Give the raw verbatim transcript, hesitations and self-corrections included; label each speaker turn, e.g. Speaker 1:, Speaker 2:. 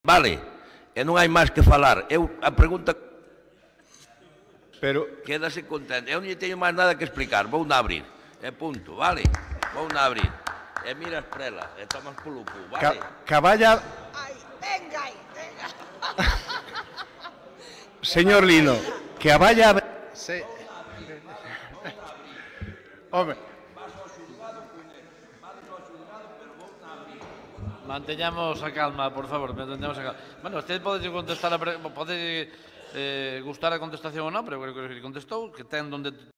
Speaker 1: Vale, e non hai máis que falar. Eu, a pregunta...
Speaker 2: Pero...
Speaker 1: Quédase contento. Eu non lle teño máis nada que explicar. Vou na abrir. E punto, vale? Vou na abrir. E miras prela. E tomas polo cu, vale?
Speaker 2: Ca caballa...
Speaker 3: Ai, venga aí, venga.
Speaker 2: Señor Lino, que a valla... Se... Home...
Speaker 4: Manteñamos a calma, por favor, manteñamos a calma. Bueno, usted pode contestar a pre... pode eh, gustar a contestación ou non, pero creo que contestou, que ten donde